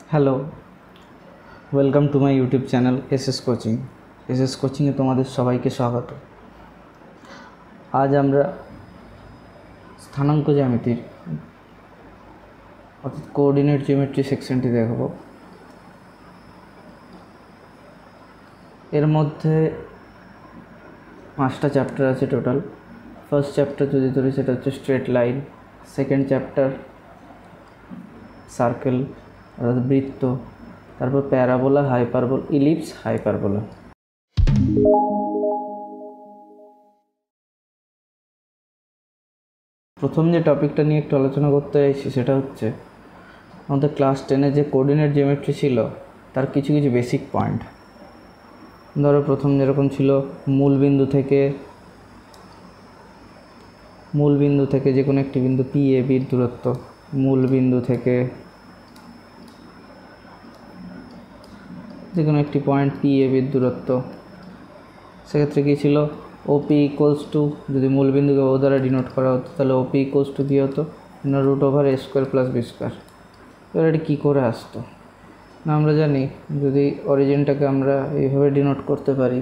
Hello, welcome to my YouTube channel SS coaching. SS কোচিংয়ে তোমাদের সবাইকে স্বাগত। আজ আমরা স্থানাঙ্ক জ্যামিতির অর্থাৎ কোঅর্ডিনেট জিওমেট্রি সেকশনটি দেখব। এর মধ্যে 5টা চ্যাপ্টার আছে টোটাল। ফার্স্ট চ্যাপ্টার যদি ধরি সেটা হচ্ছে straight line, second chapter circle অর্থাৎ বৃত্ত, তারপর প্যারাবোলা, হাইপারবোলা, ইলিপস, হাইপারবোলা। প্রথম যে টপিকটা নিয়ে একটু আলোচনা করতে চাইছি সেটা হচ্ছে আমাদের ক্লাস 10-এ যে কোঅর্ডিনেট জিওমেট্রি ছিল তার কিছু কিছু বেসিক পয়েন্ট। ধরো প্রথম যেরকম ছিল মূল বিন্দু থেকে যে কোনো একটি বিন্দু পি এ বির দূরত্ব, মূল বিন্দু থেকে যে কোনো একটি পয়েন্ট পি এ বির দূরত্ব। সেক্ষেত্রে কী ছিল, ওপি ইকুয়ালস টু, যদি মূল বিন্দুকে ও দ্বারা ডিনোট করা হতো তাহলে ওপি ইকুয়ালস টু কী হতো, √/a² + b²। এবার এটি কী করে আসতো না, আমরা জানি যদি অরিজিনটাকে আমরা এইভাবে ডিনোট করতে পারি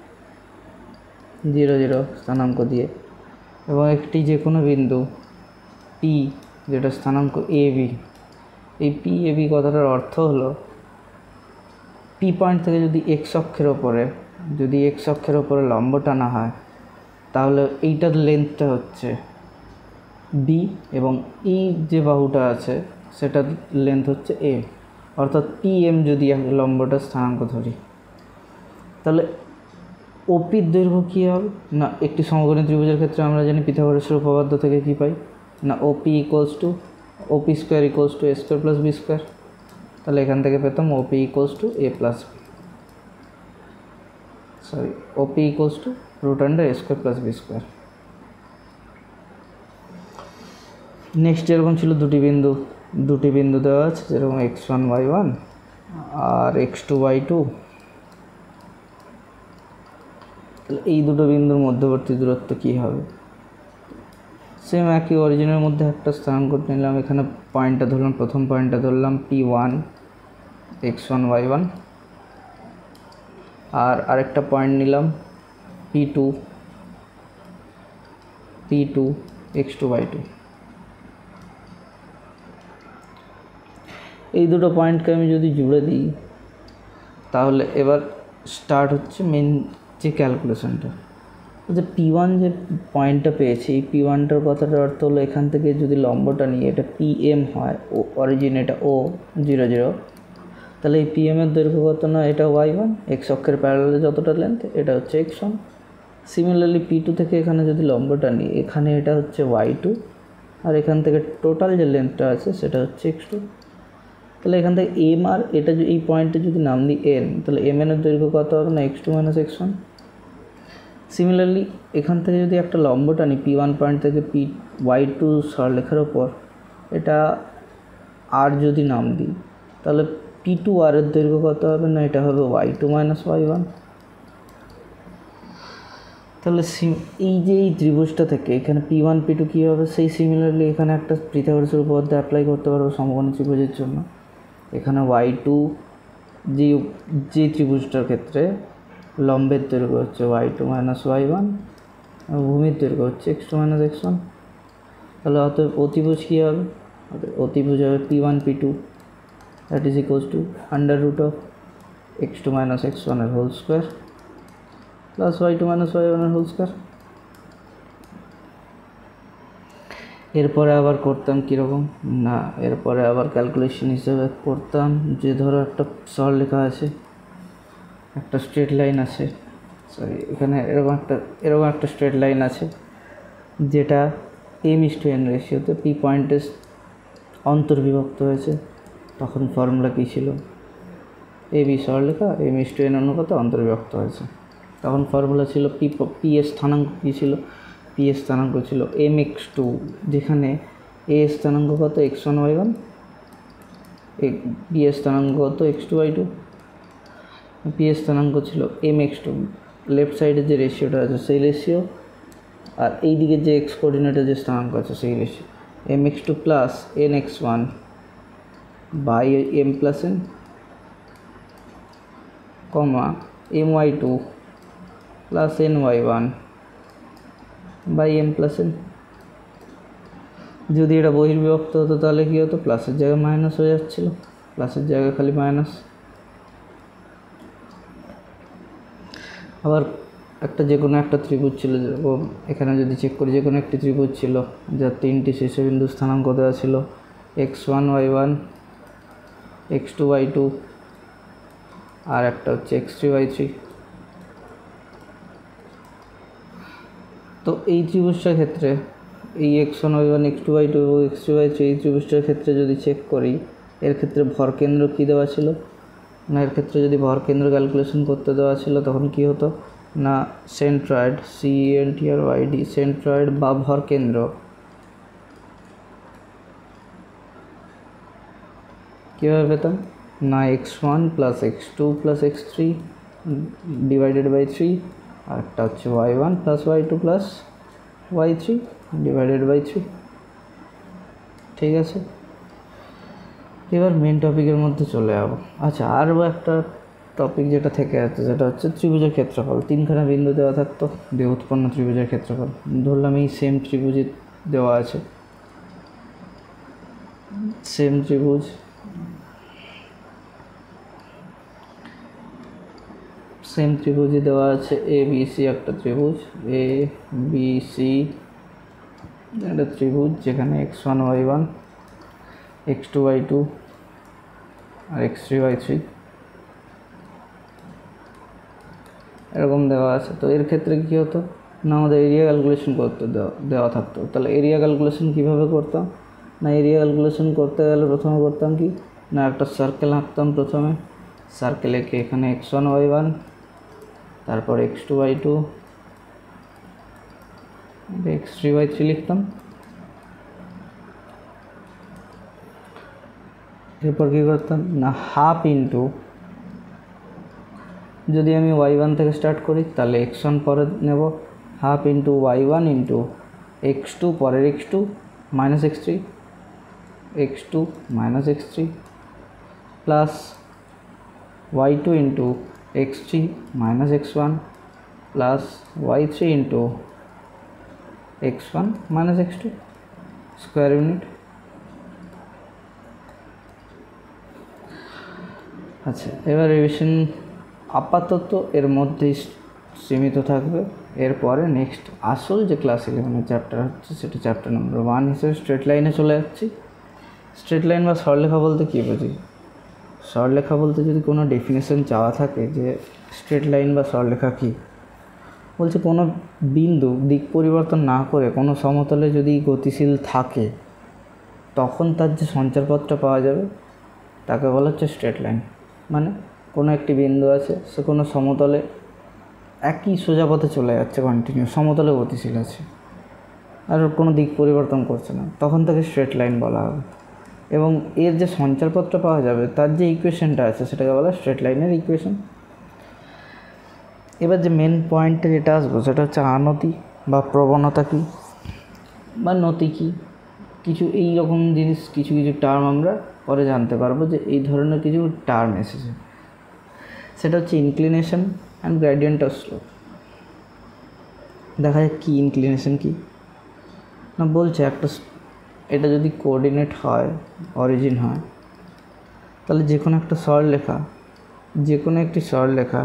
0 0 স্থানাঙ্ক দিয়ে, এবং একটি যে কোনো বিন্দু পি যেটা স্থানাঙ্ক এ বি, এই পি এ বি কথাটার অর্থ হলো পি পয়েন্ট থেকে যদি এক্স অক্ষের ওপরে লম্ব টানা হয় তাহলে এইটার লেন্থটা হচ্ছে বি এবং এই যে বাহুটা আছে সেটার লেন্থ হচ্ছে এ, অর্থাৎ পি এম যদি লম্বটা স্থানাঙ্ক ধরি তাহলে ওপির দৈর্ঘ্য কী হবে না, একটি সমকোণী ত্রিভুজের ক্ষেত্রে আমরা জানি পিথাগোরাসের উপপাদ্য থেকে কী পাই না, OP equals to OP square equals to a² + b²। তাহলে এখান থেকে পেতাম OP equals to a + b, OP equals to √a² + b²। Next যেরকম ছিল দুটি বিন্দু দেওয়া আছে, যেরকম x1 y1 আর x2 y2। তাহলে এই দুটো বিন্দুর মধ্যবর্তী দূরত্ব কী হবে, সেম একই অরিজিনের মধ্যে একটা স্থানাঙ্ক নিলাম, এখানে পয়েন্টটা ধরলাম, প্রথম পয়েন্টটা ধরলাম p1 x1 y1, আর আরেকটা পয়েন্ট নিলাম p2 x2 y2। এই দুটো পয়েন্টকে আমি যদি জুড়ে দিই তাহলে এবার স্টার্ট হচ্ছে মেন যে ক্যালকুলেশনটা। যে p1 যে পয়েন্টটা পেয়েছি, এই p1টার কথাটার অর্থ হলো এখান থেকে যদি লম্বটা নিয়ে এটা pm হয়, ও অরিজিন এটা o 0 0, তাহলে এই pm এর দৈর্ঘ্য কত না, এটা y1, এক্স অক্ষের প্যারালালে যতটা লেন্থ এটা হচ্ছে x1। সিমিলারলি p2 থেকে এখানে যদি লম্বটা নিই, এখানে এটা হচ্ছে y2, আর এখান থেকে টোটাল যে লেন্থটা আছে সেটা হচ্ছে x2। তাহলে এখান থেকে এম আর এটা এই পয়েন্টে যদি নাম দিই n, তাহলে এম এর দৈর্ঘ্য কত হবে না, x2 - x1। সিমিলারলি এখান থেকে যদি একটা লম্ব টানি p1 পয়েন্ট থেকে y2 সরলরেখার ওপর, এটা আর যদি নাম দিই তাহলে p2 আর এর দৈর্ঘ্য কত হবে না, এটা হবে y2 - y1। তাহলে এই যে এই ত্রিভুজটা থেকে এখানে p1 p2 কী হবে, সেই সিমিলারলি এখানে একটা পিথাগোরাসের উপপাদ্য অ্যাপ্লাই করতে পারবো সমকোণী ত্রিভুজের জন্য। এখানে y2 যে ত্রিভুজটার ক্ষেত্রে লম্বের দৈর্ঘ্য হচ্ছে y2 - y1 এবং ভূমির দৈর্ঘ্য হচ্ছে x2 - x1। তাহলে অতএব অতিভুজ কী হবে, অতিভুজ হবে p1 p2 that is equals two √x2 - x1 এর whole square plus y2 - y1 এর হোল স্কোয়ার। এরপরে আবার করতাম কীরকম না, এরপরে আবার ক্যালকুলেশন হিসেবে করতাম যে ধরো একটা সরলরেখা আছে, একটা স্ট্রেট লাইন আছে, এখানে এরকম একটা স্ট্রেট লাইন আছে যেটা m:n রেশিওতে পি পয়েন্টে অন্তর্বিভক্ত হয়েছে। তখন ফর্মুলা কী ছিল, এ বি সরলরেখা m:n অনুপাতে অন্তর্বিভক্ত হয়েছে। তখন ফর্মুলা ছিল পি এর স্থানাঙ্ক কী ছিল, পি এর স্থানাঙ্ক ছিল mx2, যেখানে এ স্থানাঙ্ক কত x1 y1, বি এর স্থানাঙ্ক কত x2 y2। পি এর স্থানাঙ্ক ছিল mx2, লেফট সাইডে যে রেশিওটা আছে সেই রেশিও, আর এই দিকে যে x কোঅর্ডিনেটের যে স্থানাঙ্ক আছে সেই ratio, mx2 + nx1 by M plus N comma M Y two plus N Y one by M plus N. যদি এটা বহির্বিভক্ত হতো তাহলে কী হতো, প্লাসের জায়গায় মাইনাস হয়ে যাচ্ছিলো, প্লাসের জায়গায় খালি মাইনাস। আবার একটা যে কোনো একটা ত্রিভুজ ছিল, এখানে যদি চেক করি যে কোনো একটি ত্রিভুজ ছিল যার তিনটি শীর্ষবিন্দু স্থানাঙ্ক দেওয়া ছিল x1 y1 x2 y2 আর একটা হচ্ছে x3 y3। তো এই ত্রিভুজটার ক্ষেত্রে এই x1 y1 x2 y2 এবং x3 y3 এই ত্রিভুজটার ক্ষেত্রে যদি চেক করি, এর ক্ষেত্রে ভরকেন্দ্র কী দেওয়া ছিল না, এর ক্ষেত্রে যদি ভরকেন্দ্র ক্যালকুলেশন করতে দেওয়া ছিল তখন কি হতো না, সেন্ট্রয়েড CENTRYD সেন্ট্রয়েড বা ভরকেন্দ্র কীভাবে পেতাম না, x1 plus x2 plus x3 divided by 3, আর একটা হচ্ছে y1 plus y2 plus y3 divided by 3। ঠিক আছে, এবার মেন টপিকের মধ্যে চলে যাবো। আচ্ছা, আরও একটা টপিক যেটা থেকে আছে সেটা হচ্ছে ত্রিভুজের ক্ষেত্রফল। তিনখানা বিন্দু দেওয়া থাকতো দিয়ে উৎপন্ন ত্রিভুজের ক্ষেত্রফল। ধরলাম এই সেম ত্রিভুজে দেওয়া আছে, সেম ত্রিভুজ ত্রিভুজে দেওয়া আছে ABC একটা ত্রিভুজ, ABC একটা ত্রিভুজ যেখানে x1 y1 x2 y2 আর x3 y3 এরকম দেওয়া আছে। তো এর ক্ষেত্রে কী হতো না, আমাদের এরিয়া ক্যালকুলেশন করতে দেওয়া থাকতো। তাহলে এরিয়া ক্যালকুলেশন কীভাবে করতাম না, এরিয়া ক্যালকুলেশন করতে গেলে প্রথমে করতাম কি না, একটা সার্কেল আঁকতাম। প্রথমে সার্কেল এঁকে এখানে x1 y1 তারপর x2 y2 x3 y3 লিখতাম। এরপর কী করতাম না, হাফ ইন্টু, যদি আমি y1 থেকে স্টার্ট করি তাহলে x1 পরে নেব, half into y1 into x2 পরের x2 minus x3 x2 minus x3 plus y2 into x3 minus x1 plus y3 into x1 minus x2 square unit. আচ্ছা, এবার রিভিশন আপাতত এর মধ্যেই সীমিত থাকবে। এরপরে নেক্সট আসল যে ক্লাস 11 চ্যাপ্টার হচ্ছে সেটা চ্যাপ্টার নম্বর 1 হিসেবে স্ট্রেট লাইনে চলে যাচ্ছি। স্ট্রেট লাইন বা সরলরেখা বলতে কী বুঝি? সরলরেখা বলতে যদি কোনো ডেফিনেশন চাওয়া থাকে যে স্ট্রেট লাইন বা সরলরেখা কী, বলছে কোনো বিন্দু দিক পরিবর্তন না করে কোনো সমতলে যদি গতিশীল থাকে তখন তার যে সঞ্চারপথটা পাওয়া যাবে তাকে বলা হচ্ছে স্ট্রেট লাইন। মানে কোনো একটি বিন্দু আছে, সে কোনো সমতলে একই সোজা পথে চলে যাচ্ছে, কন্টিনিউ সমতলে গতিশীল আছে আর কোনো দিক পরিবর্তন করছে না, তখন তাকে স্ট্রেট লাইন বলা হবে। এবং এর যে সঞ্চারপথটা পাওয়া যাবে তার যে ইকুয়েশনটা আছে সেটাকে বলা স্ট্রেট লাইনের ইকুয়েশন। এবার যে মেন পয়েন্টে যেটা আসবো সেটা হচ্ছে আনতি বা প্রবণতা কী বা নতি কী, কিছু এই রকম জিনিস, কিছু কিছু টার্ম আমরা পরে জানতে পারবো যে এই ধরনের কিছু টার্ম এসেছে। সেটা হচ্ছে inclination and gradient of slope. দেখা যাক কী ইনক্লিনেশন কী না, বলছে একটা এটা যদি কোঅর্ডিনেট হয়, অরিজিন হয়, তাহলে যে কোনো একটা সরলরেখা, যে কোনো একটি সরলরেখা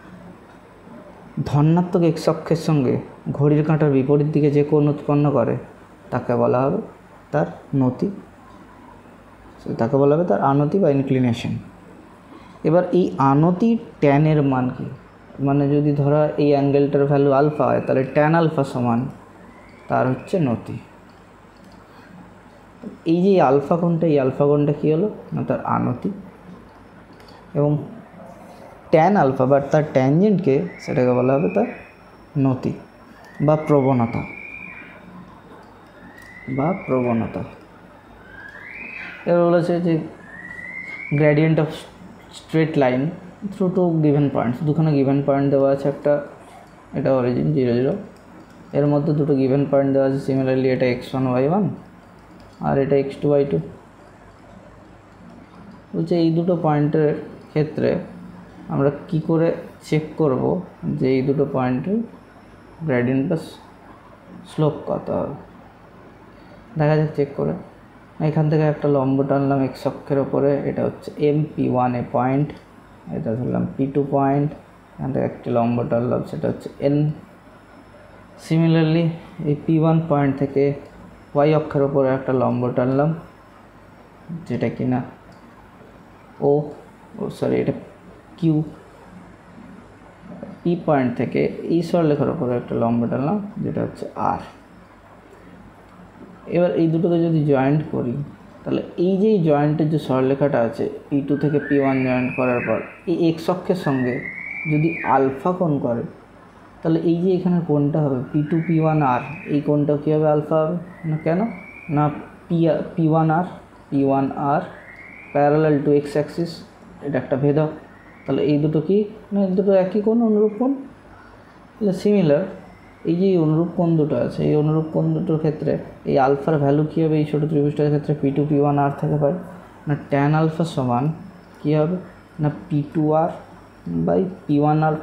ধনাত্মক এক্স অক্ষের সঙ্গে ঘড়ির কাঁটার বিপরীত দিকে যে কোণ উৎপন্ন করে তাকে বলা হবে তার নতি, তাকে বলা হবে তার আনতি বা ইনক্লিনেশন। এবার এই আনতি ট্যানের মান কি, মানে যদি ধরা এই অ্যাঙ্গেলটার ভ্যালু আলফা হয় তাহলে ট্যান আলফা সমান তার হচ্ছে নতি। এই যে আলফা কোণটা, এই আলফা কোণটা কী হলো না তার আনতি, এবং ট্যান আলফা বা তার ট্যানজেন্টকে সেটাকে বলা হবে তার নতি বা প্রবণতা এবার বলেছে যে gradient of straight line through two given points, দুখানে গিভেন পয়েন্ট দেওয়া আছে, একটা এটা অরিজিন 0 0, এর মধ্যে দুটো গিভেন পয়েন্ট দেওয়া আছে, সিমিলারলি এটা x1 y1 আর এটা x2 y2। বলছে এই দুটো পয়েন্টের ক্ষেত্রে আমরা কি করে চেক করব যে এই দুটো পয়েন্টের গ্রেডিয়েন্ট বা স্লোপ কত হবে। দেখা যাক চেক করে। এখান থেকে একটা লম্ব টানলাম এক্স অক্ষের ওপরে, এটা হচ্ছে MP1 এ পয়েন্ট, এটা ধরলাম P2 পয়েন্ট, এখান থেকে একটি লম্ব টানলাম সেটা হচ্ছে N। সিমিলারলি এই P1 পয়েন্ট থেকে ওয়াই অক্ষের ওপরে একটা লম্ব টানলাম যেটা কিনা এটা কিউ। পি পয়েন্ট থেকে এই সরলরেখার ওপরে একটা লম্ব টানলাম যেটা হচ্ছে আর। এবার এই দুটোকে যদি জয়েন্ট করি তাহলে এই যে জয়েন্টের যে সরলরেখাটা আছে P2 থেকে P1 জয়েন্ট করার পর এই এক্স অক্ষের সঙ্গে যদি আলফা কোণ করে তাহলে এই যে এখানে কোণটা হবে P2 P1 আর, এই কোণটা কী হবে আলফা হবে না। কেন না P1 আর প্যারালাল টু এক্স অ্যাক্সিস, এটা একটা ভেদক। তাহলে এই দুটো কি না এই দুটো একই কোণ, অনুরূপ কোণ। তাহলে সিমিলার এই যে অনুরূপ কোণ দুটো আছে এই অনুরূপ কোণ দুটোর ক্ষেত্রে এই আলফার ভ্যালু কী হবে এই ছোটো ত্রিভুজটার ক্ষেত্রে P2 P1 আর থেকে পাই না ট্যান আলফা সমান কী হবে না P2 আর বাই P1 আর।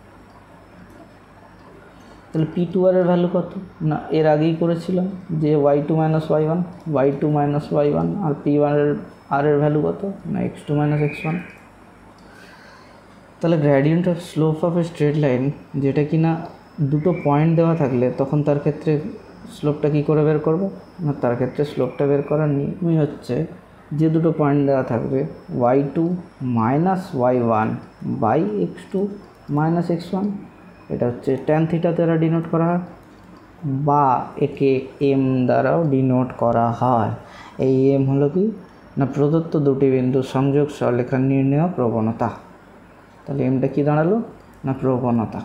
তাহলে P2 আর এর ভ্যালু কত না এর আগেই করেছিলাম যে y2 - y1 আর P1 আর এর ভ্যালু কত না x2 - x1। তাহলে gradient of slope of a straight line যেটা কিনা দুটো পয়েন্ট দেওয়া থাকলে তখন তার ক্ষেত্রে স্লোপটা কী করে বের করব না তার ক্ষেত্রে স্লোপটা বের করার নিয়মই হচ্ছে যে দুটো পয়েন্ট দেওয়া থাকবে y2 - y1 by x2 - x1, এটা হচ্ছে ট্যান থিটা দ্বারা ডিনোট করা হয় বা একে এম দ্বারাও ডিনোট করা হয়। এই এম হলো কি না প্রদত্ত দুটি বিন্দু সংযোগ সরলরেখার নির্ণেয় প্রবণতা। তাহলে এমটা কি দাঁড়ালো না প্রবণতা।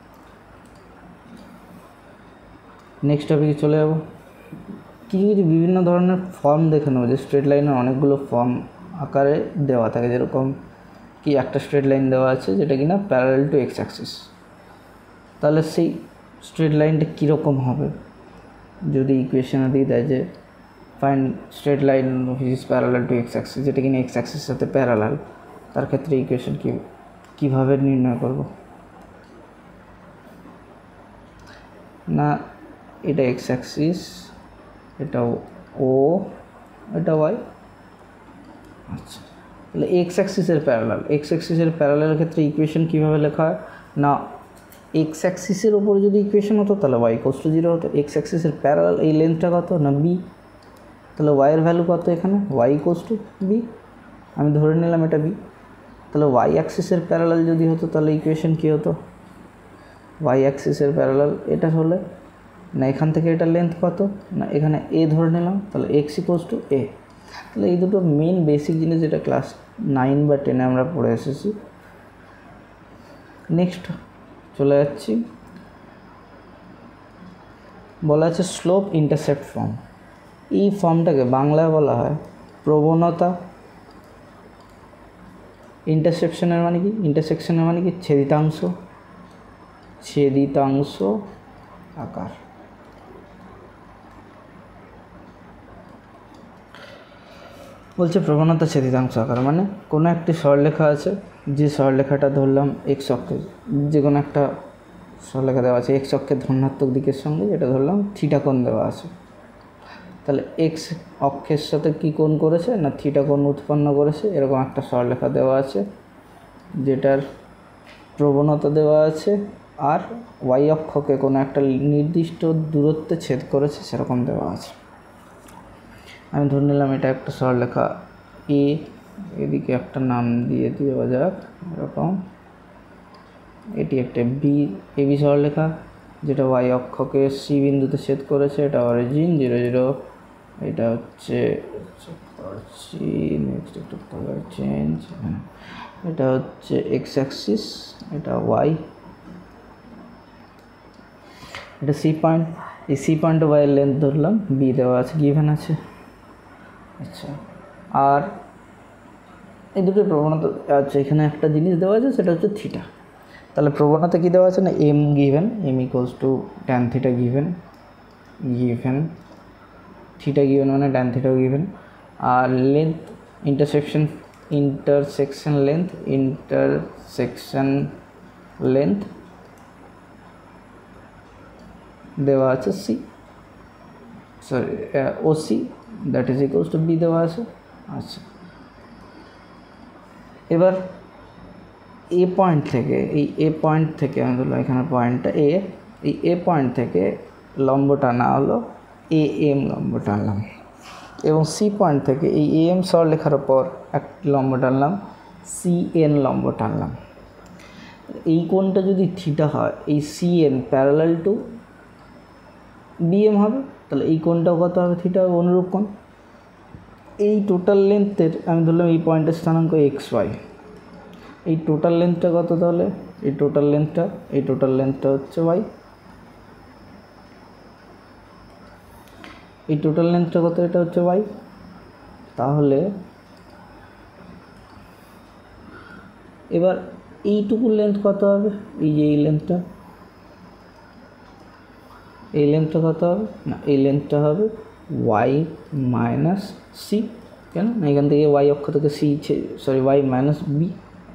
নেক্সট টপিকে চলে যাব। কিছু কিছু বিভিন্ন ধরনের ফর্ম দেখে নেবো যে স্ট্রেট লাইনের অনেকগুলো ফর্ম আকারে দেওয়া থাকে, যেরকম কি একটা স্ট্রেট লাইন দেওয়া আছে যেটা কিনা প্যারালাল টু এক্স অ্যাক্সিস। তাহলে সেই স্ট্রেট লাইনটা কীরকম হবে যদি ইকুয়েশনে দিয়ে দেয় যে find straight line which is parallel to x axis, যেটা কিনা এক্স অ্যাক্সিসের সাথে প্যারালাল, তার ক্ষেত্রে ইকুয়েশন কীভাবে নির্ণয় করব না এটা এক্স অ্যাক্সিস, এটা ও, এটা ওয়াই। আচ্ছা তাহলে এক্স অ্যাক্সিসের প্যারালালের ক্ষেত্রে ইকুয়েশন কীভাবে লেখা হয় না এক্স অ্যাক্সিসের ওপরে যদি ইকুয়েশন হতো তাহলে y = 0 হতো। এক্স অ্যাক্সিসের প্যারালাল এই লেন্থটা কত না বি, তাহলে y এর ভ্যালু কত এখানে y = b, আমি ধরে নিলাম এটা বি। তাহলে y অ্যাক্সিসের প্যারালাল যদি হতো তাহলে ইকুয়েশন কী হতো y অ্যাক্সিসের প্যারালাল এটা হলে না এখান থেকে এটা লেন্থ কত না এখানে a ধরে নিলাম, তাহলে x = a। তাহলে এই দুটো মেন বেসিক জিনিস যেটা ক্লাস 9 বা 10 আমরা পড়ে এসেছি। নেক্সট চলে যাচ্ছি, বলা আছে স্লোপ ইন্টারসেপ্ট ফর্ম। এই ফর্মটাকে বাংলায় বলা হয় প্রবণতা। ইন্টারসেকশনের মানে কি ছেদিতাংশ আকার। বলছে প্রবণতা ছেদিতাংশ আকার মানে কোনো একটি সরলরেখা আছে, যে সরলরেখাটা ধরলাম এক্স অক্ষে, যে কোনো একটা সরলরেখা দেওয়া আছে এক্স অক্ষের ধনাত্মক দিকের সঙ্গে, এটা ধরলাম থিটা কোণ দেওয়া আছে। তাহলে এক্স অক্ষের সাথে কী কোণ করেছে না থিটা কোণ উৎপন্ন করেছে। এরকম একটা সরলরেখা দেওয়া আছে যেটার প্রবণতা দেওয়া আছে আর ওয়াই অক্ষকে কোনো একটা নির্দিষ্ট দূরত্বে ছেদ করেছে সেরকম দেওয়া আছে। আমি ধরে নিলাম এটা একটা সরলরেখা এ, এদিকে একটা নাম দিয়ে দেওয়া যাক এরকম, এটি একটা এবি সরলরেখা যেটা ওয়াই অক্ষকে সি বিন্দুতে ছেদ করেছে, এটা অরিজিন 0 0, এটা হচ্ছে নেক্সট একটা কালার চেঞ্জ, এটা হচ্ছে এক্স অ্যাক্সিস, এটা ওয়াই, এটা সি পয়েন্ট। এই সি পয়েন্টে ওয়াই এর লেন্থ ধরলাম বি দেওয়া আছে, গিভেন আছে। আচ্ছা আর এই দুটো প্রবণতা আচ্ছা এখানে একটা জিনিস দেওয়া আছে সেটা হচ্ছে থিটা। তাহলে প্রবণতা কী দেওয়া আছে না M given, M = tan theta given theta given মানে tan থিটাও গিভেন। আর লেন্থ ইন্টারসেকশন লেন্থ দেওয়া আছে C, sorry OC that is equals to B দেওয়া আছে। আচ্ছা, এবার এ পয়েন্ট থেকে, এই এ পয়েন্ট থেকে আমি ধরলাম এখানে পয়েন্টটা এ, এই এ পয়েন্ট থেকে লম্ব টানা হলো এ এম লম্ব টানলাম, এবং সি পয়েন্ট থেকে এই এ এম সরলরেখার ওপর একটি লম্ব টানলাম সি এন লম্ব টানলাম। এই কোণটা যদি থিটা হয়, এই C N parallel to BM হবে, তাহলে এই কোণটাও কত হবে? থিটা হবে, অনুরূপ কোণ। এই টোটাল লেন্থের আমি ধরলাম এই পয়েন্টের স্থানাঙ্ক এক্স ওয়াই, এই টোটাল লেন্থটা কত? তাহলে এই টোটাল লেন্থটা হচ্ছে ওয়াই, এই টোটাল লেন্থটা কত? এটা হচ্ছে ওয়াই। তাহলে এবার এইটুকু লেন্থ কত হবে? এই যে এই লেন্থটা কত হবে? না, এই লেন্থটা হবে ওয়াই মাইনাস সি। কেন না, এখান থেকে ওয়াই অক্ষ থেকে C, sorry Y minus B,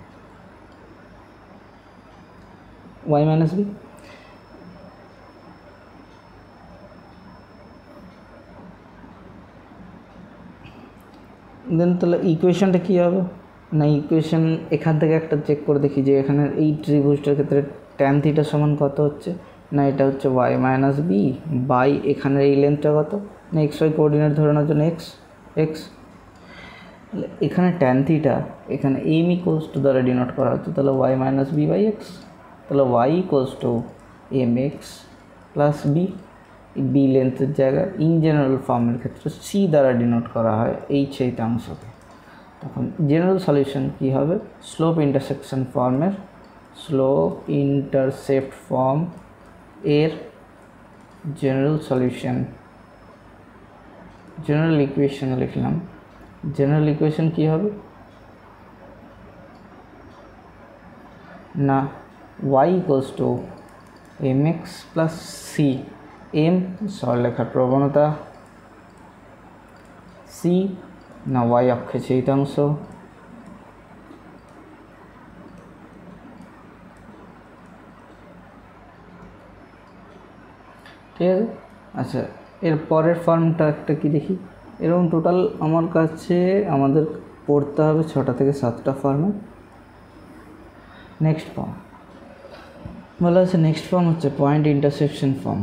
then তাহলে ইকুয়েশনটা কী হবে? না, ইকুয়েশন এখান থেকে একটা চেক করে দেখি যে এখানে এই ত্রিভুজটার ক্ষেত্রে ট্যান থিটা সমান কত হচ্ছে। না, এটা হচ্ছে ওয়াই মাইনাস বি বাই এখানের এই লেন্থটা কত? না, এক্স ওয়াই কোঅর্ডিনেট ধরানোর জন্য এক্স। এখানে ট্যান থিটা এখানে এম ইকুয়ালস টু দ্বারা ডিনোট করা হচ্ছে, তাহলে Y minus B by X, তাহলে Y equals to M X plus B লেন্থের জায়গায় ইন জেনারেল ফর্মের ক্ষেত্রে সি দ্বারা ডিনোট করা হয় এইচ এইটাংশকে। তখন জেনারেল সলিউশন কী হবে? স্লোপ ইন্টারসেপ্ট ফর্ম এর জেনারেল সলিউশন, জেনারেল ইকুয়েশন লিখলাম। জেনারেল ইকুয়েশন কী হবে? না, Y equals to M X plus C, M সরলরেখার প্রবণতা, সি না ওয়াই অক্ষে ছেদিতাংশ, ঠিক আছে। আচ্ছা, এর পরের ফর্মটা একটা কি দেখি। এরকম টোটাল আমার কাছে আমাদের পড়তে হবে 6টা থেকে 7টা ফর্মে। নেক্সট ফর্ম বলা আছে, নেক্সট ফর্ম হচ্ছে point intersection form.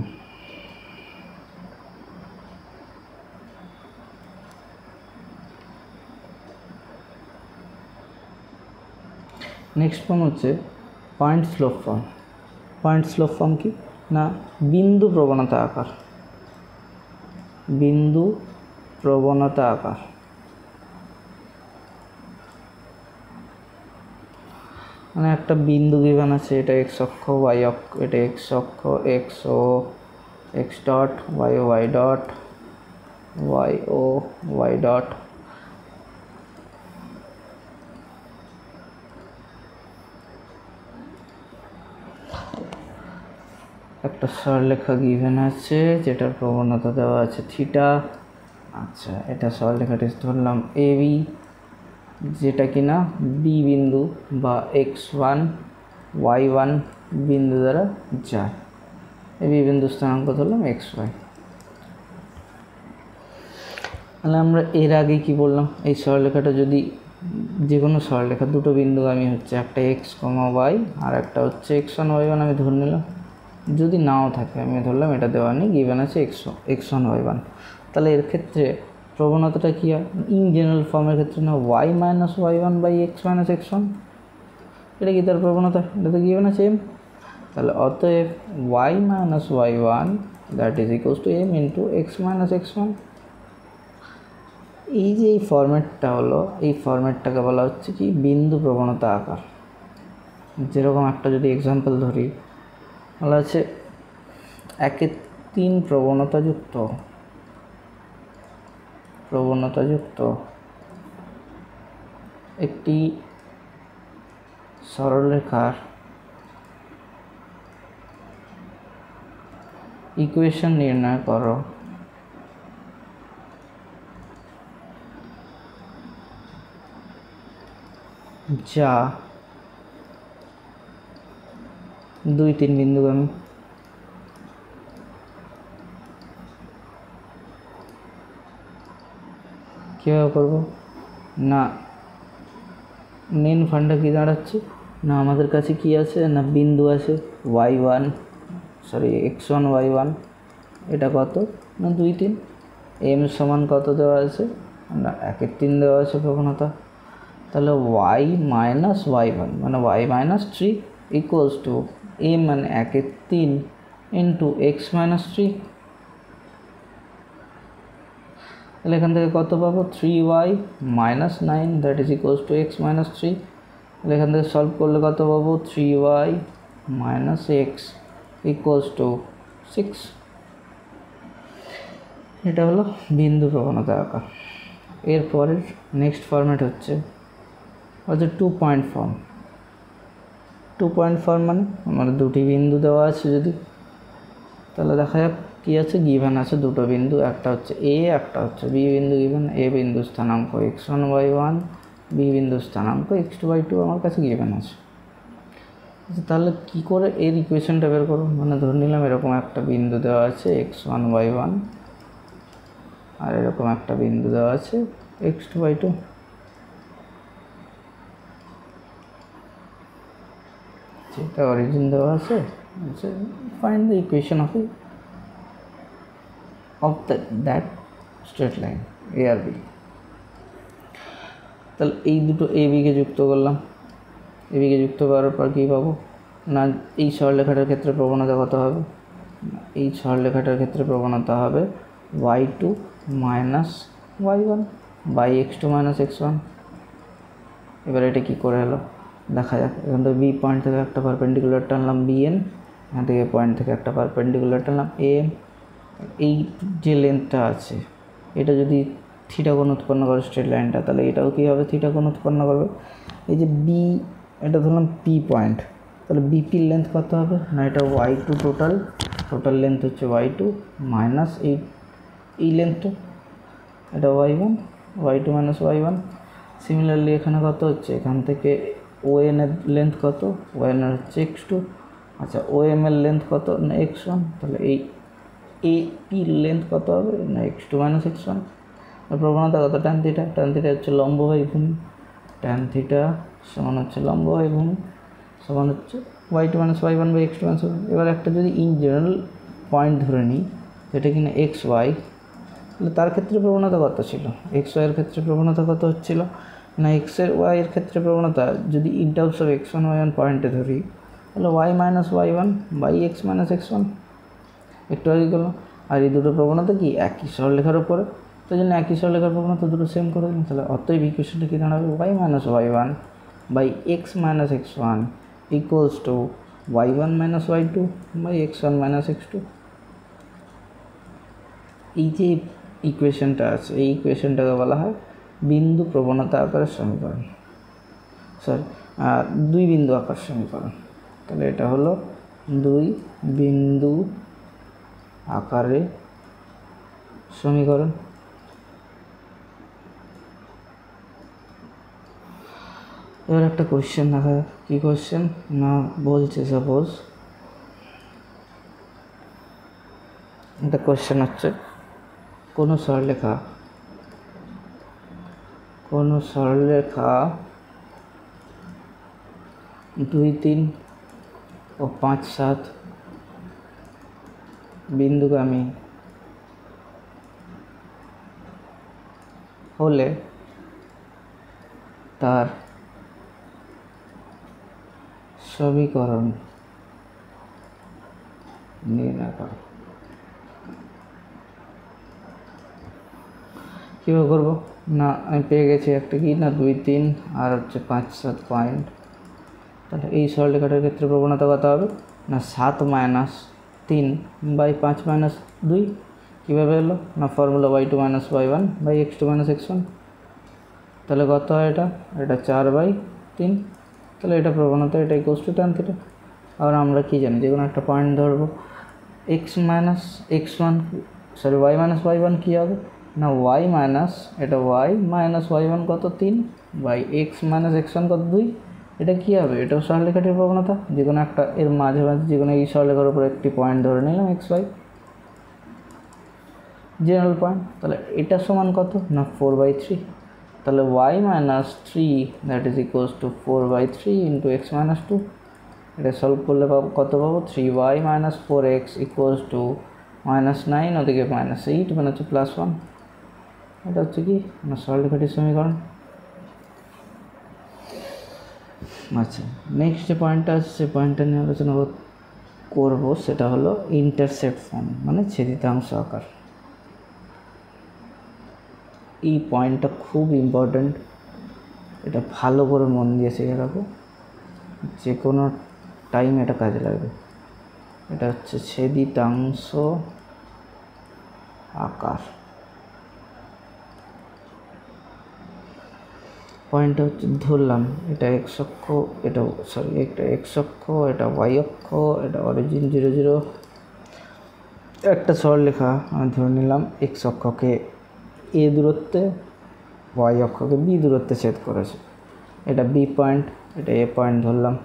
Next form হচ্ছে point slope form. Point slope form কি না, বিন্দু প্রবণতা আকার, মানে একটা বিন্দু গিভেন আছে, এটা এক্স অক্ষ, ওয়াই অক্ষ, এটা এক্স অক্ষ, এক্স ও এক্স ডট, ওয়াই ও ওয়াই ডট, একটা সরলরেখা গিভেন আছে যেটার প্রবণতা দেওয়া আছে থিটা। আচ্ছা, এটা সরলরেখাটি ধরলাম এ বি, যেটা কিনা বি বিন্দু বা x1 y1 বিন্দু দ্বারা যায়। এই বি বিন্দু স্থানাঙ্ক ধরলাম xy। তাহলে আমরা এর আগে কি বললাম, এই সরলরেখাটা যদি যে কোনো সরলরেখা দুটো বিন্দুগামী হচ্ছে, একটা এক্স কমা ওয়াই আর একটা হচ্ছে x1 y1 আমি ধরে নিলাম, যদি নাও থাকে আমি ধরলাম এটা দেওয়া নেই, গিভেন আছে x1 y1, তাহলে এর ক্ষেত্রে প্রবণতাটা কী হয়? ইন জেনারেল ফর্মের ক্ষেত্রে না Y minus y1 by X minus x1, এটা কি তার প্রবণতা? এটা তো গিভেন আছে এম, তাহলে অতএব Y minus y1 that is equals to M into X minus x1। এই যে এই ফরম্যাটটা হলো, এই ফরম্যাটটাকে বলা হচ্ছে কি বিন্দু প্রবণতা আকার। যেরকম একটা যদি এক্সাম্পল ধরি, বলা আছে 1/3 প্রবণতাযুক্ত একটি সরলরেখার ইকুয়েশন নির্ণয় করো। যা 2-3 বিন্দুগামী। কীভাবে করবো না, মেন ফান্ডটা কী দাঁড়াচ্ছে না, আমাদের কাছে কি আছে না, বিন্দু আছে x1 y1, এটা কত না 2-3, m সমান কত দেওয়া আছে না 1/3 দেওয়া আছে প্রবণতা। তাহলে y মাইনাস y1 মানে y minus 3 equals to m মানে 1/3 ইন্টু x মাইনাস 3। তাহলে এখান থেকে কত পাবো 3y minus 9 that is equals to x minus 3। তাহলে এখান থেকে সলভ করলে কত পাবো 3y minus x equals to 6। এটা হলো বিন্দু প্রবণতা আঁকা। এরপরের নেক্সট ফরম্যাট হচ্ছে 2 পয়েন্ট ফর্ম। 2 পয়েন্ট ফর্ম মানে আমাদের দুটি বিন্দু দেওয়া আছে যদি, তাহলে দেখা যাক কী আছে, গিভেন আছে দুটো বিন্দু, একটা হচ্ছে এ একটা হচ্ছে বি বিন্দু গিভেন। এ বিন্দু স্থানাঙ্ক x1 y1, বি বিন্দু স্থানাঙ্ক x2 y2 আমার কাছে গিভেন আছে। তাহলে কি করে এর ইকুয়েশনটা বের করব, মানে ধরে নিলাম এরকম একটা বিন্দু দেওয়া আছে x1 y1 আর এরকম একটা বিন্দু দেওয়া আছে x2 y2। যেটা অরিজিন দেওয়া আছে, find the equation of that straight line A আর বি। তাহলে এই দুটো এ বিকে যুক্ত করলাম, এ বিকে যুক্ত করার পর কী পাবো না, এই সরলরেখাটার ক্ষেত্রে প্রবণতা কত হবে, এই সরলরেখাটার ক্ষেত্রে প্রবণতা হবে y2 minus y1 by x2 minus x1। এবার এটা কী করে হলো দেখা যাক। এখান থেকে বি পয়েন্ট থেকে একটা পারপেন্ডিকুলার টানলাম bn, এখান থেকে পয়েন্ট থেকে একটা পারপেন্ডিকুলার টানলাম am। এই যে লেন্থটা আছে এটা যদি থিটা কোণ উৎপন্ন করে স্ট্রেট লাইনটা, তাহলে এটাও কী হবে থিটা কোণ উৎপন্ন করবে। এই যে বি, এটা ধরলাম পি পয়েন্ট, তাহলে বিপির লেন্থ কত হবে না, এটা y2 টোটাল লেন্থ হচ্ছে y2 মাইনাস এই লেন্থটা, এটা y2 মাইনাস y1। সিমিলারলি এখানে কত হচ্ছে, এখান থেকে ON এর লেন্থ কত, ON এর হচ্ছে x2, আচ্ছা OM এর লেন্থ কত না x1, তাহলে এই APর লেন্থ কত হবে না x2 মাইনাস x1। আর প্রবণতা কত ট্যান থিটা হচ্ছে লম্ব বাই ভূমি, ট্যান থিটা সমান হচ্ছে লম্ব বাই ভূমি সমান হচ্ছে y2 minus y1 by x2 minus y1। এবার একটা যদি ইন জেনারেল পয়েন্ট ধরে নিই যেটা কিনা xy, তাহলে তার ক্ষেত্রে প্রবণতা কত ছিল, xy এর ক্ষেত্রে প্রবণতা কত হচ্ছিল না, x এর y এর ক্ষেত্রে প্রবণতা যদি in terms of x1 y1 পয়েন্টে ধরি, তাহলে y minus y1 by x minus x1 একটু আগে গেল। আর এই দুটো প্রবণতা কি একই সরলরেখার উপরে, তাই জন্য একই সরলরেখার প্রবণতা দুটো সেম করে দিলাম। তাহলে অতএব ইকুয়েশনটা কী দাঁড়াবে y minus y1 by x minus x1 equals to y1 minus y2 by x1 minus x2। এই যে ইকুয়েশনটা আছে এই ইকুয়েশনটাকে বলা হয় বিন্দু প্রবণতা আকারের সমীকরণ, দুই বিন্দু আকার সমীকরণ। তাহলে এটা হলো দুই বিন্দু আকারে সমীকরণ। এবার একটা কোশ্চেন দেখা যাক, কী কোশ্চেন না বলছে, সাপোজ একটা কোশ্চেন হচ্ছে কোনো সরলরেখা 2, 3 ও 5, 7 বিন্দুগামী হলে তার সমীকরণ নির্ণয় করো। কীভাবে করবো না, আমি পেয়ে গেছি একটা কি না 2, 3 আর হচ্ছে 5, 7 পয়েন্ট। তাহলে এই সরলরেখাটার ক্ষেত্রে প্রবণতা কত হবে না 7 মাইনাস 3 বাই 5 মাইনাস 2। কীভাবে এলো না formula y2 minus y1 by x2 minus x1। তাহলে কত হয় এটা 4/3। তাহলে এটা প্রবণতা, এটা ইকুয়ালস টু ট্যান থিটা। আবার আমরা কী জানি যে কোনো একটা পয়েন্ট ধরবো y মাইনাস y1 কী হবে না ওয়াই মাইনাস এটা ওয়াই মাইনাস ওয়াই ওয়ান কত 3 by X minus X one কত 2। এটা কী হবে? এটাও সরলরেখাটির প্রবণতা, যে কোনো একটা এর মাঝে মাঝে যে কোনো এই সরলরেখার উপর একটি পয়েন্ট ধরে নিলাম এক্স ওয়াই জেনারেল পয়েন্ট। তাহলে এটা সমান কত না 4/3। তাহলে Y minus 3 that is equals to 4/3 into X minus 2। এটা সলভ করলে পাবো কত পাবো 3y minus 4x equals to -9 ওদিকে -8 মানে হচ্ছে +1। এটা হচ্ছে কি না সরলরেখাটির সমীকরণ। আচ্ছা নেক্সট যে পয়েন্টটা আছে সে পয়েন্টটা নিয়ে আলোচনা করবো, সেটা হলো ইন্টারসেপ্ট ফর্ম মানে ছেদিতাংশ আকার। এই পয়েন্টটা খুব ইম্পর্ট্যান্ট, এটা ভালো করে মন দিয়ে শিখে রাখো, যে কোনো টাইম এটা কাজে লাগবে। এটা হচ্ছে ছেদিতাংশ আকার। পয়েন্টটা হচ্ছে ধরলাম এটা এক্স অক্ষ, এটা সরি এটা এক্স অক্ষ, এটা ওয়াই অক্ষ, এটা অরিজিন 0 0। একটা সরলরেখা আমি ধরে নিলাম এক্স অক্ষকে এ দূরত্বে, ওয়াই অক্ষকে বি দূরত্বে ছেদ করেছে। এটা বি পয়েন্ট, এটা এ পয়েন্ট ধরলাম।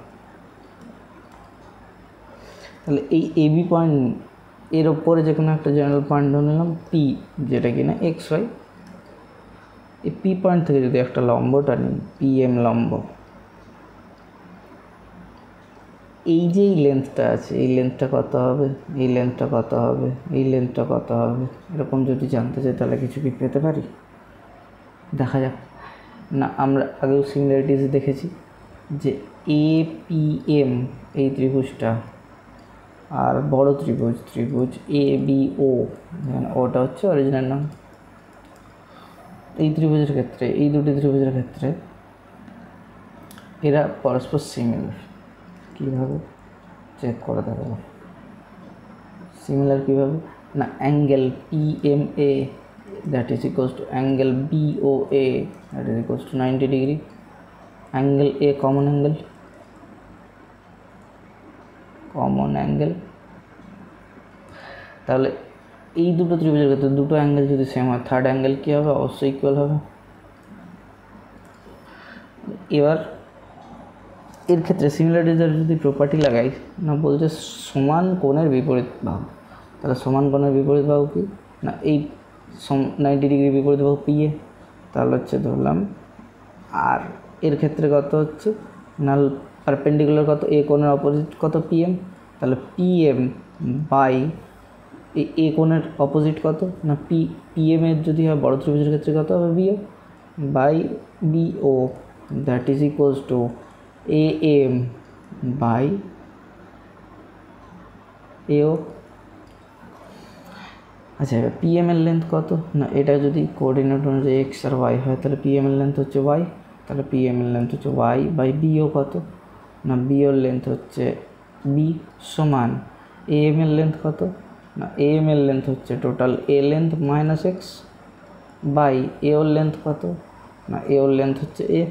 তাহলে এই এ বি পয়েন্ট এর ওপরে যে কোনো একটা জেনারেল পয়েন্ট ধরে নিলাম পি, যেটা কিনা এক্স ওয়াই। এই পি পয়েন্ট থেকে যদি একটা লম্বটা নিই পি এম লম্ব, এই যে এই লেন্থটা আছে এই লেন্থটা কত হবে, এই লেন্থটা কত হবে, এই লেন্থটা কত হবে, এরকম যদি জানতে চাই তাহলে কিছু কি পেতে পারি? দেখা যাক না। আমরা আগেও সিমিলারিটিস দেখেছি যে এ পি এম এই ত্রিভুজটা আর বড় ত্রিভুজ এ বি ও, ওটা হচ্ছে অরিজিনাল নাম। এই ত্রিভুজের ক্ষেত্রে, এই দুটি ত্রিভুজের ক্ষেত্রে এরা পরস্পর সিমিলার। কীভাবে চেক করে দেখাবো সিমিলার কীভাবে না, angle P M A that is equals to angle B O A that is equals to 90 degree. Angle A common angle. তাহলে এই দুটো ত্রিভুজের ক্ষেত্রে দুটো অ্যাঙ্গেল যদি সেম হয়, থার্ড অ্যাঙ্গেল কী হবে? অবশ্যই ইকুয়াল হবে। এবার এর ক্ষেত্রে সিমিলারিটির যদি প্রপার্টি লাগাই না, বলছে সমান কোণের বিপরীত বাহু। তাহলে সমান কোণের বিপরীত বাহু কি না, এই 90 ডিগ্রি বিপরীত বাহু পি এ। তাহলে হচ্ছে ধরলাম, আর এর ক্ষেত্রে কত হচ্ছে না পারপেন্ডিকুলার কত, এ কোণের অপোজিট কত পি এম। তাহলে পি এম বাই এ কোণের অপোজিট কত না পি এম এর যদি হয় বড় ত্রিভুজের ক্ষেত্রে কত হবে BO by BO that is equals to A M by AO. আচ্ছা এবার পি এম এর লেন্থ কত না, এটা যদি কোঅর্ডিনেট অনুযায়ী এক্স আর ওয়াই হয় তাহলে পি এম এর লেন্থ হচ্ছে ওয়াই। তাহলে পি এম এর লেন্থ হচ্ছে ওয়াই বাই বিও কত না, বিওর লেন্থ হচ্ছে বি সমান এ এম এর লেন্থ কত না, এ এম এর লেন্থ হচ্ছে total A length minus X by A ওর লেন্থ কত না, এ ওর লেন্থ হচ্ছে এ।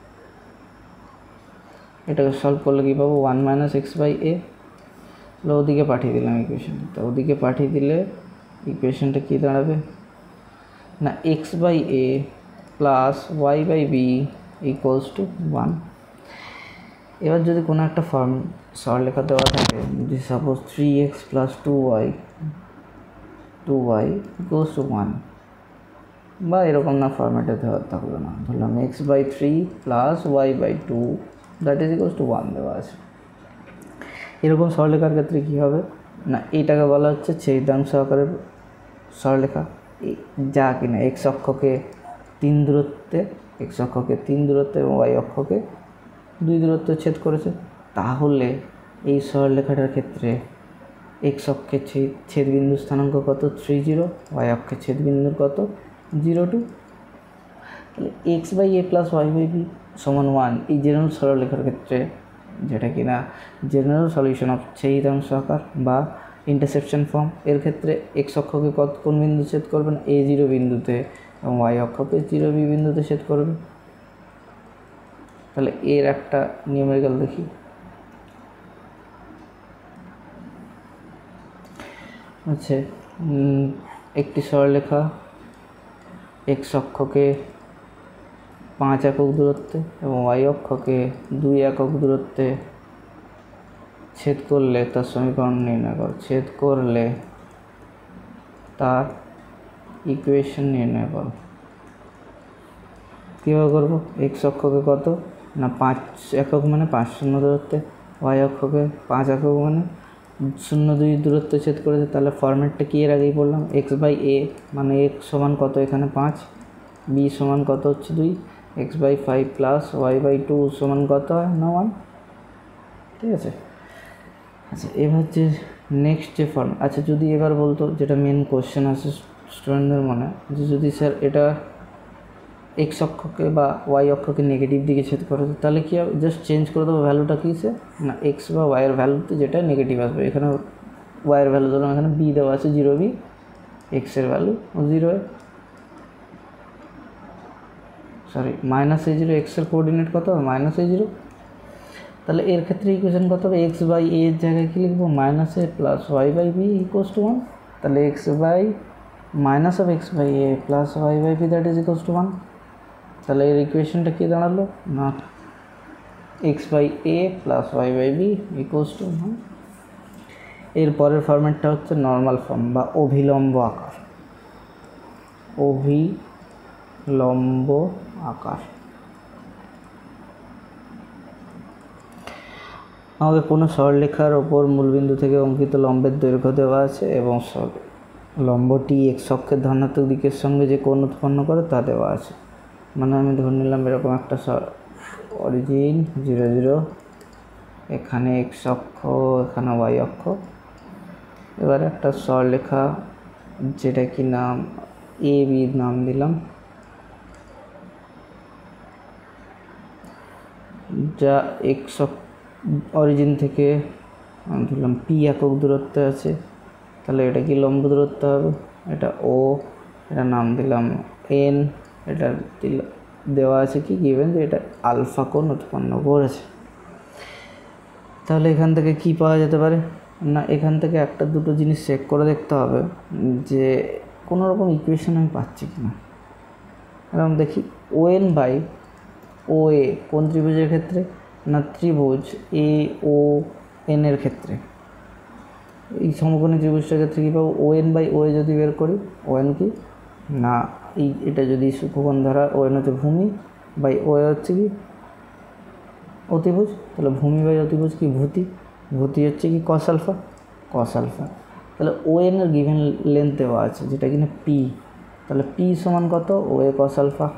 এটাকে সলভ করলে কী পাবো 1 মাইনাস এক্স বাই এ। ওদিকে পাঠিয়ে দিলাম ইকুয়েশনটা। তো ওদিকে পাঠিয়ে দিলে ইকুয়েশনটা কী দাঁড়াবে না, x by A plus Y by B equals to 1। এবার যদি কোনো একটা ফর্ম সরলরেখা দেওয়া থাকে, যদি suppose 3x plus 2y equals to 1, বা এরকম না ফর্ম্যাটে দেওয়া থাকলো না, ধরলাম X by 3 plus Y by 2 that is equals to 1 দেওয়া আছে। এরকম সরলরেখার ক্ষেত্রে কী হবে না, এইটাকে বলা হচ্ছে ছেদিতাংশ আকারের সরলরেখা, যা কিনা এক্স অক্ষকে 3 দূরত্বে এবং ওয়াই অক্ষকে 2 দূরত্বে ছেদ করেছে। তাহলে এই সরলরেখাটার ক্ষেত্রে এক্স অক্ষের ছেদবিন্দু স্থানাঙ্ক কত 30, ওয়াই অক্ষের ছেদবিন্দুর কত 0 2। তাহলে x by A plus Y by B সমান 1 এই জেনারেল সরলরেখার ক্ষেত্রে, যেটা কিনা জেনারেল সলিউশন অফ ছেদিতাংশ আকার বা ইন্টারসেকশন ফর্ম, এর ক্ষেত্রে এক্স অক্ষকে কোন বিন্দু ছেদ করবেন A0 বিন্দুতে এবং ওয়াই অক্ষকে 0B বিন্দুতে ছেদ করবে। তাহলে এর একটা নিউমেরিক্যাল দেখি। আচ্ছা একটি সরলরেখা এক্স অক্ষকে 5 একক দূরত্বে এবং ওয়াই অক্ষকে 2 একক দূরত্বে ছেদ করলে তার সমীকরণ নির্ণয় করো। ছেদ করলে তার ইকুয়েশন নির্ণয় করো। কীভাবে করবো? এক্স অক্ষকে কত না 5 একক মানে 5 শূন্য দূরত্বে, ওয়াই অক্ষকে 5 একক মানে 0.2 দূরত্বে ছেদ করেছে। তাহলে ফরম্যাটটা কি এর আগেই বললাম, এক্স বাই এ মানে এক্স সমান কত এখানে 5, বি সমান কত হচ্ছে 2, X by 5 plus Y by 2 সমান কত হয় না 1। ঠিক আছে। আচ্ছা এবার যে নেক্সট যে ফর্ম, আচ্ছা যদি এবার বলতো, যেটা মেন কোশ্চেন আছে স্টুডেন্টদের মনে, যে যদি স্যার এটা এক্স অক্ষকে বা ওয়াই অক্ষকে নেগেটিভ দিকে ছেদ করে, তাহলে কী হবে? জাস্ট চেঞ্জ করে দেবো ভ্যালুটা কিসে না এক্স বা ওয়াইয়ের ভ্যালুতে, যেটা নেগেটিভ আসবে। এখানে ওয়াইয়ের ভ্যালু ধরুন এখানে বি দেওয়া আছে 0 বি, এক্সের ভ্যালু 0, সরি -a0, এক্সের কোঅর্ডিনেট কত হবে -a0। তাহলে এর ক্ষেত্রে ইকুয়েশন কত হবে? এক্স বাই এ এর জায়গায় কী লিখবো? -a plus Y by B equals to 1। তাহলে x by minus of X by A plus Y by B that is equals to 1। তাহলে এর ইকুয়েশনটা কী দাঁড়ালো না x by A plus Y by B equals to 1। এর পরের ফরম্যাটটা হচ্ছে নর্মাল ফর্ম বা অভিলম্ব আকার। অভিলম্ব আকার আমাদের কোনো সরলরেখার ওপর মূলবিন্দু থেকে অঙ্কিত লম্বের দৈর্ঘ্য দেওয়া আছে এবং লম্বটি এক্স অক্ষের ধনাত্মক দিকের সঙ্গে যে কোণ উৎপন্ন করে তা দেওয়া আছে। মানে আমি ধরে নিলাম এরকম একটা অরিজিন 0 0, এখানে এক্স অক্ষ, এখানে ওয়াই অক্ষ। এবার একটা সরলরেখা যেটা কি নাম এ বি নাম দিলাম, যা এক্স অরিজিন থেকে ধরলাম পি একক দূরত্বে আছে। তাহলে এটা কি লম্ব দূরত্ব হবে? এটা ও, এটা নাম দিলাম এন, এটা দেওয়া আছে কি গিভেন যে এটা আলফা কোণ উৎপন্ন করেছে। তাহলে এখান থেকে কি পাওয়া যেতে পারে না এখান থেকে একটা দুটো জিনিস চেক করে দেখতে হবে যে কোনো রকম ইকুয়েশন আমি পাচ্ছি কি না। এরকম দেখি ও এন বাই ও এ কোন ত্রিভুজের ক্ষেত্রে না ত্রিভুজ এ ও এনের ক্ষেত্রে। এই সমকোণী ত্রিভুজটার ক্ষেত্রে কী পাবো? ও এন বাই ও এ যদি বের করি, ও এন কি না এটা যদি সূক্ষ্মকোণ ধরা, ও এন হচ্ছে ভূমি বাই ও এ হচ্ছে কি অতিভুজ। তাহলে ভূমি বাই অতিভুজ কি ভূতি, ভূতি হচ্ছে কি কস আলফা, কস আলফা। তাহলে ও এন এর গিভেন লেন্থ দেওয়া আছে যেটা কিনা পি। তাহলে পি সমান কত? ও এ কস আলফা।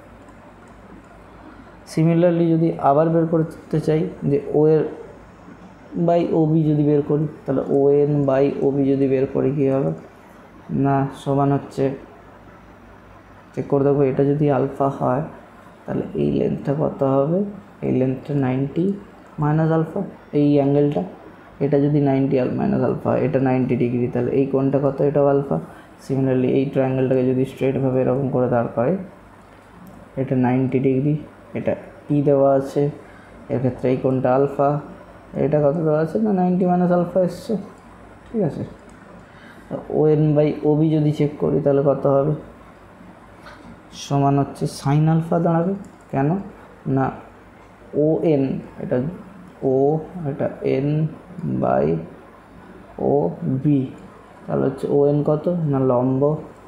সিমিলারলি যদি আবার বের করতে চাই যে ও এর বাই ও বি যদি বের করি, তাহলে O N by O B যদি বের করি কী হবে না সমান হচ্ছে, চেক করে দেখো এটা যদি আলফা হয় তাহলে এই লেন্থটা কত হবে? এই লেন্থটা 90 মাইনাস আলফা, এই অ্যাঙ্গেলটা এটা যদি 90 মাইনাস আলফা, এটা 90 ডিগ্রি, তাহলে এই কোণটা কত? এটাও আলফা। সিমিলারলি এই ট্রায়াঙ্গেলটাকে যদি স্ট্রেটভাবে এরকম করে দাঁড় করে, এটা 90 ডিগ্রি, এটা পি দেওয়া আছে, এর ক্ষেত্রে এই কোণটা আলফা, এটা কত দেওয়া আছে না 90 মাইনাস আলফা এসছে। ঠিক আছে। O N by O B যদি চেক করি তাহলে কত হবে? সমান হচ্ছে সাইন আলফা দাঁড়াবে। কেন না ও এন, এটা ও, এটা এন বাই ও বি, তাহলে হচ্ছে ও এন কত না লম্ব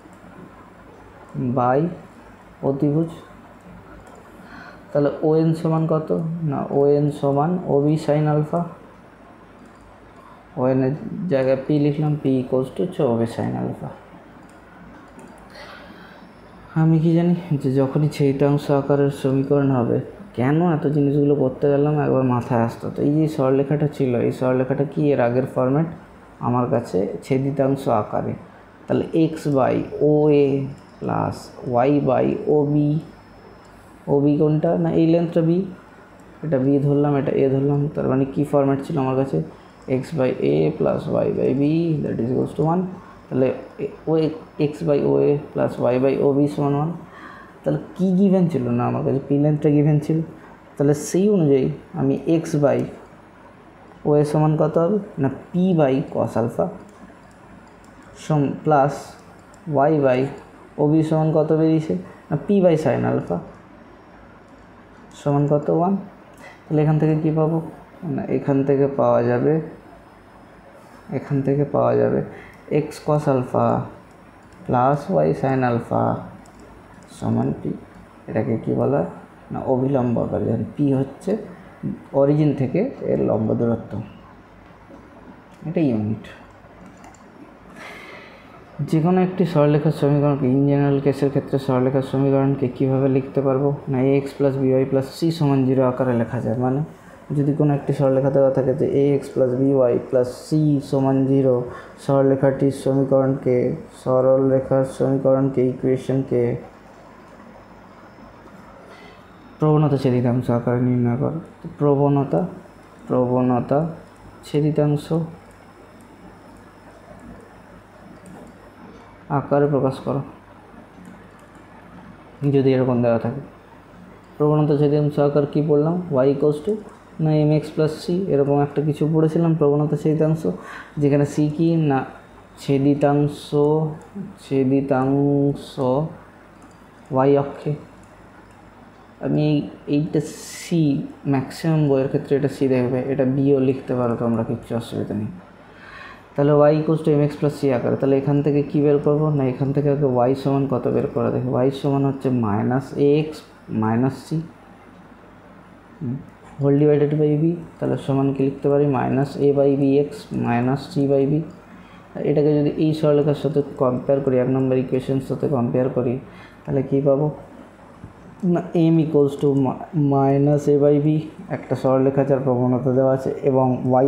বাই অতিভুজ। তাহলে ও এন সমান কত না ও এন সমান O B sine alpha. O এনের জায়গায় পি লিখলাম, পি ইকুয়ালস টু হচ্ছে ও বি সাইন আলফা। আমি কি জানি যে যখনই ছেদিতাংশ আকারের সমীকরণ হবে, কেন এত জিনিসগুলো করতে গেলাম একবার মাথায় আসতো। তো এই যে সরলরেখাটা ছিল, এই সরলরেখাটা কি এর আগের ফরম্যাট আমার কাছে ছেদিতাংশ আকারে। তাহলে x by O A plus Y by O B, O B কোনটা না এই লেন্থটা বি, এটা বি ধরলাম, এটা এ ধরলাম। তার মানে কী ফরম্যাট ছিল আমার কাছে? X by A plus Y by B that is equals to 1। তাহলে O X by O A plus Y by O B সমান 1। তাহলে কী গিভেন ছিল না আমার কাছে? পি লেন্থটা গিভেন ছিল। তাহলে সেই অনুযায়ী আমি এক্স বাই ও এ সমান কত হবে না P by cos alpha plus Y by O OB সমান কত বেরিয়েছে না পি বাই সাইন আলফা সমান কত 1। তাহলে এখান থেকে কী পাবো না এখান থেকে পাওয়া যাবে X cos alpha plus Y sine alpha সমান পি। এটাকে কী বলা হয় না অভিলম্ব আকার, যেখানে পি হচ্ছে অরিজিন থেকে এর লম্ব দূরত্ব, এটা ইউনিট। যে কোনো একটি সরলরেখার সমীকরণকে ইন জেনারেল কেসের ক্ষেত্রে সরলরেখার সমীকরণকে কীভাবে লিখতে পারবো না A x plus BY plus C সমান 0 আকারে লেখা যায়। মানে যদি কোনো একটি সরলরেখা দেওয়া থাকে যে A x plus BY plus C সমান 0, সরলরেখাটির সমীকরণকে ইকুয়েশনকে প্রবণতা ছেদিতাংশ আকারে নির্ণয় করো। প্রবণতা ছেদিতাংশ আকারে প্রকাশ করো যদি এরকম দেওয়া থাকে। প্রবণতা ছেদিতাংশ আকার কী পড়লাম ওয়াই ইকুয়ালস টু না এম এক্স প্লাস সি, এরকম একটা কিছু পড়েছিলাম প্রবণতা ছেদিতাংশ, যেখানে সি কি না ছেদিতাংশ ওয়াই অক্ষে। আমি এইটা সি ম্যাক্সিমাম বইয়ের ক্ষেত্রে এটা সি দেখবে, এটা বিও লিখতে পারো তোমরা, কিচ্ছু অসুবিধা নেই। তাহলে Y equals to M X plus C আকারে। তাহলে এখান থেকে কী বের করবো না এখান থেকে আগে ওয়াই সমান কত বের করা দেখি। ওয়াই সমান হচ্ছে minus a x minus c whole divided by b. তাহলে সমান কি লিখতে পারি minus a by b x minus c by b. এটাকে যদি এই সরলরেখার সাথে কম্পেয়ার করি, 1 নম্বর ইকুয়েশনের সাথে কম্পেয়ার করি, তাহলে কী পাবো না m equals to minus a by b, একটা সরলরেখা যার প্রবণতা দেওয়া আছে, এবং ওয়াই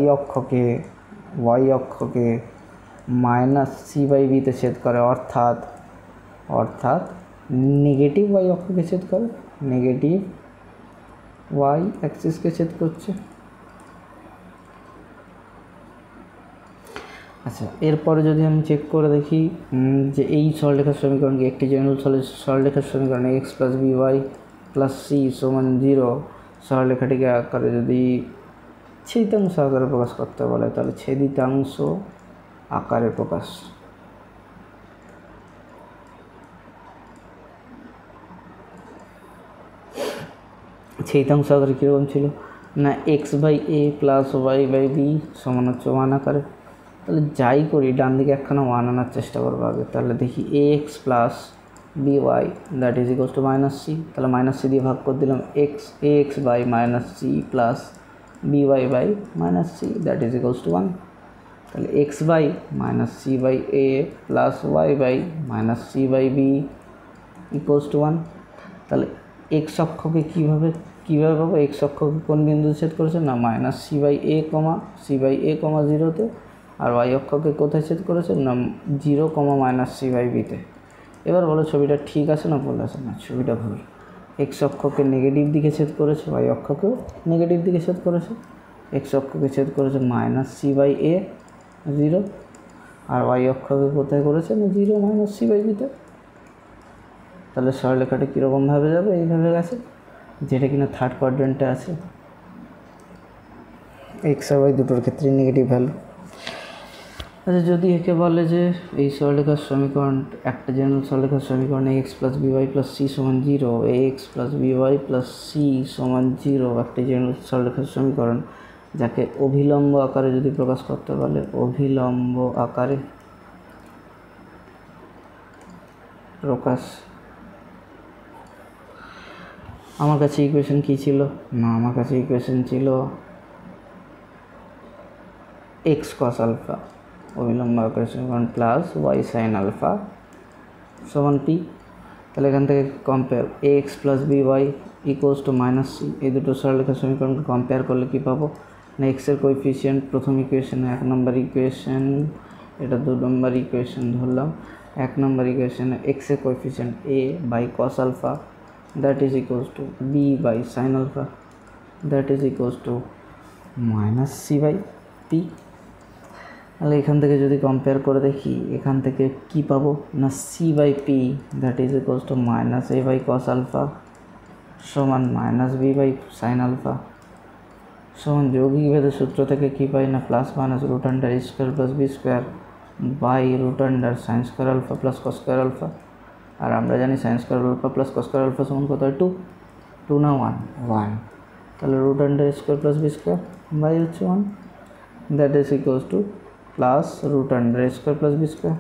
অক্ষকে মাইনাস সি বাই বিতে ছেদ করে, অর্থাৎ নেগেটিভ ওয়াই অক্ষকে ছেদ করে, নেগেটিভ ওয়াই অ্যাক্সিসকে ছেদ করছে। আচ্ছা, এরপরে যদি আমি চেক করে দেখি যে এই সরলরেখার সমীকরণকে একটি জেনারেল সরলরেখার সমীকরণ x plus b y plus C সমান 0 সরলরেখাটিকে আকারে যদি ছেদিতাংশ আকারে প্রকাশ করতে বলে, তাহলে ছেদিতাংশ আকারে প্রকাশ। ছেদিতাংশ আকারে কীরকম ছিল না x by A plus Y by B সমান হচ্ছে 1 আকারে। তাহলে যাই করি ডান দিকে একখানা 1 আনার চেষ্টা করবো আগে। তাহলে দেখি a x plus b y that is equals to minus c. তাহলে মাইনাস সি দিয়ে ভাগ করে দিলাম a x by minus c plus b y by minus c that is equals to 1। তাহলে x by minus c by A plus Y by minus c by B equals to 1। তাহলে x অক্ষকে কীভাবে পাবো, x অক্ষকে কোন বিন্দুতে ছেদ করেছে না minus c by a comma 0-তে, আর ওয়াই অক্ষকে কোথায় ছেদ করেছে না 0, মাইনাস সি বাই বিতে। এবার বলো ছবিটা ঠিক আছে না ভুল আছে না, ছবিটা ভুল। এক্স অক্ষকে নেগেটিভ দিকে ছেদ করেছে, ওয়াই অক্ষকেও নেগেটিভ দিকে ছেদ করেছে। এক্স অক্ষকে ছেদ করেছে মাইনাস সি বাই এ 0, আর ওয়াই অক্ষকে কোথায় করেছে না 0, মাইনাস সি বাই বিতে। তাহলে সরলরেখাটা কীরকমভাবে যাবে, এইভাবে গেছে, যেটা কিনা থার্ড কোয়াড্রেন্টে আছে। এক্স আর ওয়াই দুটোর ক্ষেত্রে নেগেটিভ ভ্যালু। আচ্ছা, যদি একে বলে যে এই সরলরেখার সমীকরণ একটা জেনারেল সরলরেখার সমীকরণ x plus b y plus C সমান 0, x plus b y plus C সমান 0 একটি জেনারেল সরলরেখার সমীকরণ, যাকে অভিলম্ব আকারে যদি প্রকাশ করতে বলে, অভিলম্ব আকারে প্রকাশ। আমার কাছে ইকুয়েশন কী ছিল না, আমার কাছে ইকুয়েশন ছিল এক্স কস আলফা অভিলম্ব আকারে সমীকরণ প্লাস ওয়াই সাইন আলফা সমান পি। তাহলে এখান থেকে compare a x plus b y equals to minus c, এই দুটো সরলরেখার সমীকরণকে কম্পেয়ার করলে কী পাবো না এক্সের কোএফিসিয়েন্ট প্রথম ইকুয়েশনে 1 নম্বর ইকুয়েশন, এটা 2 নম্বর ইকুয়েশন ধরলাম। 1 নম্বর ইকুয়েশনে এক্সের coefficient a by cos alpha that is equals to b by sine alpha that is equals to minus c by p. তাহলে এখান থেকে যদি কম্পেয়ার করে দেখি, এখান থেকে কি পাবো না c by p that is equals to minus a by cos alpha সমান minus B by sine alpha সমান যৌগিক ভেদের সূত্র থেকে কী পাই না plus minus root under a square plus b square by root under sine square alpha plus cos square alpha. আর আমরা জানি sine square alpha plus cos square alpha সমান কত হয় 2, 2 না 1, 1, তাহলে root under square plus b square by হচ্ছে 1, that is equals to plus root under square plus b square.